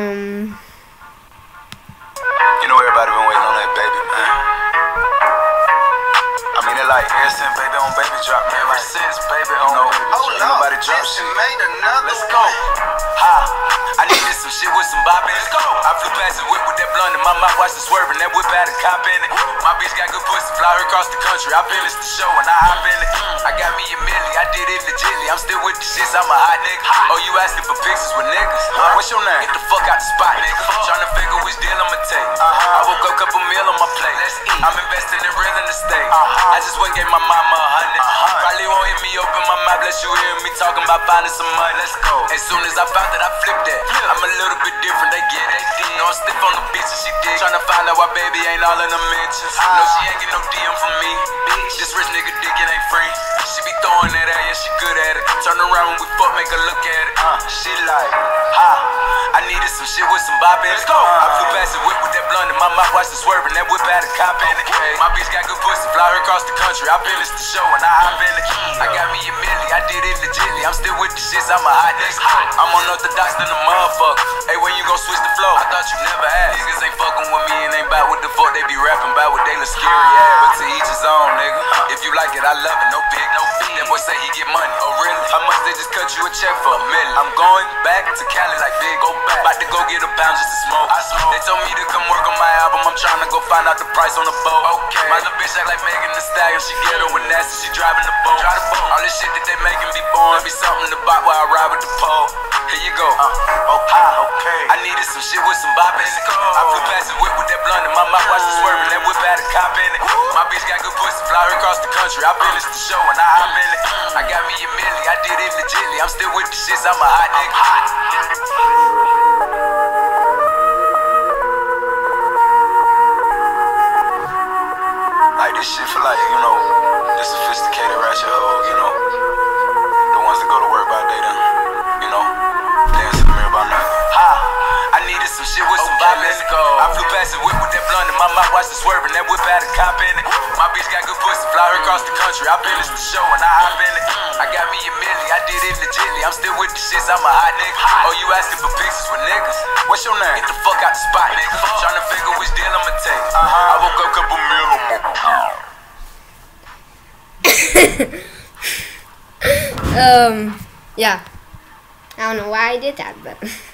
You know everybody been waiting on that baby, man. I mean, it like ever since baby on baby drop, man. Ever since baby on baby drop, nobody drop shit. Let's go. Ha! I needed some shit with some bop in it. I flew past the whip with that blunt in my mouth, watched it swerving. That whip had a cop in it. My bitch got good pussy, fly her across the country. I finished the show and I hop in it. I got me a milli, I did it legitly. I'm still with the shits, I'm a hot nigga. Oh, you asking for pictures with niggas? What's your name? Get the fuck out the spot, nigga. Tryna figure which deal I'ma take. I woke up, couple meal on my plate. Let's eat. I'm investing in real estate. I just went and gave my mama 100. Probably won't hear me open my mouth, bless you hear me talking about finding some money. Let's go. As soon as I found that, I flipped that. I'm a little bit different, they get it. No, I'm stiff on the bitch and she dig. Tryna find out why baby ain't all in the mentions. No, she ain't get no DM from me. This rich nigga dick, it ain't free. She be throwing that at, yeah, she good at it. Turn around when we fuck, make her look at it. She like, ha. I needed some shit with some bop in it. Let's go. I flew past the whip with that blunt in my mouth, watched it swerving. That whip had a cop in it. My bitch got good pussy, fly her across the country. I finished the show and I hop in it. I got me a milli, I did it legitly. I'm still with the shits, I'm a hot nigga. I'm unorthodox than a motherfucker. Hey, when you gon' switch the flow? I thought you never asked. Niggas ain't fucking with me and ain't bout what the fuck they be rapping about, what they look scary ass. But to each his own, nigga. If you like it, I love it. No big, no beat. That boy say he get money. Oh really? How much they just cut you a check for? $1 million. I'm going back to Cali like big, go back. About to go get a pound just to smoke. I smoke. They told me to come work on my album. I'm trying to go find out the price on the boat. Okay. My little bitch act like Megan Thee Stallion. She get her with nasty. She driving the boat. Drive the boat. All this shit that they making be born. Be something to buy while I ride with the pole. Here you go. Okay. I needed some shit with some bop in it. I flew past the whip with that blunt in my mouth, watched it swerving. That whip had a cop in it. My bitch got good pussy, fly her across the country. I finished the show and I hop in it. I got me a milli, I did it legitly. I'm still with the shits, I'm a hot nigga. Like this shit for like, you know, the sophisticated ratchet hoes, you know. The ones that go to work by day then, you know, dance in the mirror by night. Ha! I needed some shit with some bop in it. I flew past the whip with that blunt in my mouth, watched it swerving. That whip had a cop in it. My bitch got good pussy, fly her across the country. I finished the show and I hop in it. I got me a milli, I did it legitly. I'm still with the shits, I'm a hot nigga. Oh, you asking for pictures with niggas? What's your name? Get the fuck out the spot, nigga. Tryna figure which deal I'ma take. I woke up, couple meal on my Yeah. I don't know why I did that, but